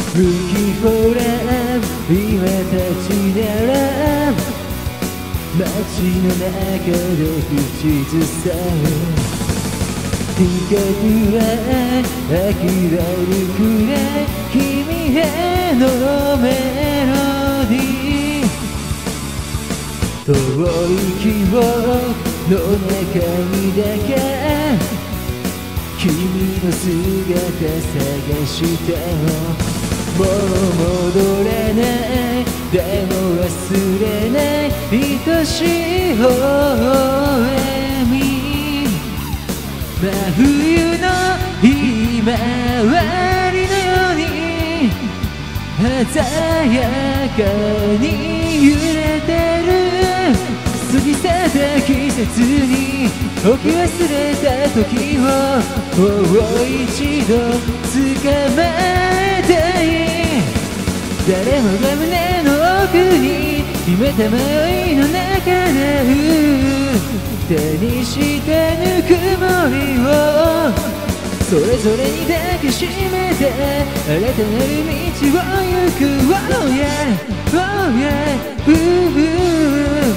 吹きほら今たちなら街の中で口ずさむ深くは飽きられるくらい君へのメロディー遠い記憶の中にだけ君の姿探したのもう戻れないでも忘れない愛しい微笑み真冬のひまわりのように鮮やかに揺れてる過ぎ去った季節に置き忘れた時をもう一度捕まえたい誰もが胸の奥に秘めた迷いの中で手にしたぬくもりをそれぞれに抱きしめて新たなる道を行く Oh yeah, oh yeah,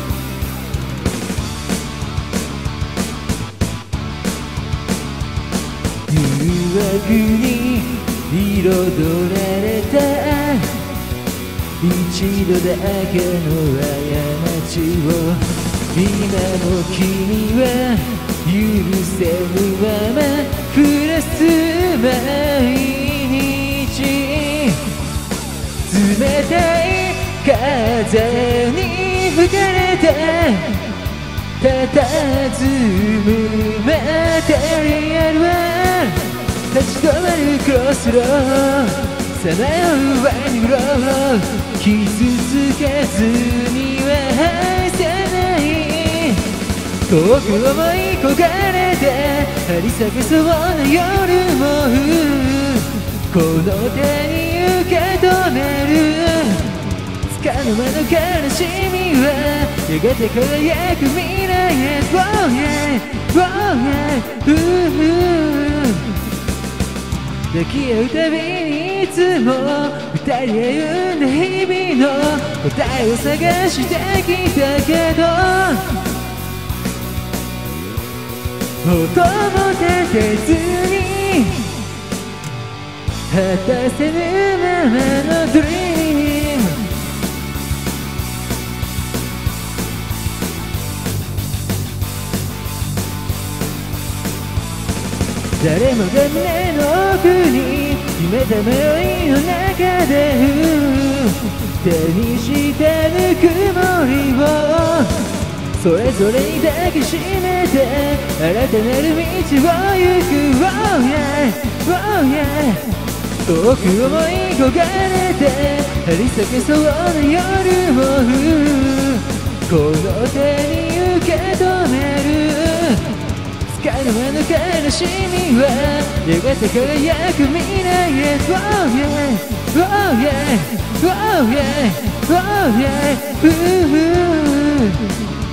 誘惑に彩られた一度だけの過ちを今も君は許せぬまま暮らす毎日冷たい風に吹かれて佇むマテリアルは立ち止まるクロスローさまようワイングロー傷つけずには愛せない遠く思い焦がれて張り裂けそうな夜もこの手に受け止めるつかの間の悲しみはやがて輝く未来へ Oh yeah, oh yeah, 抱き合うたびにいつも二人歩んだ日々の答えを探してきたけど音も立てずに果たせぬままのドリーム誰もが胸の奥に秘めた迷いの中で手にしたぬくもりをそれぞれに抱きしめて新たなる道を行く Oh yeah, oh yeah 遠く思い焦がれて張り裂けそうな夜もこの手に受け止めるつかの間の悲しみはやがて輝く未来へ Oh yeah, oh yeah, oh yeah, oh yeah,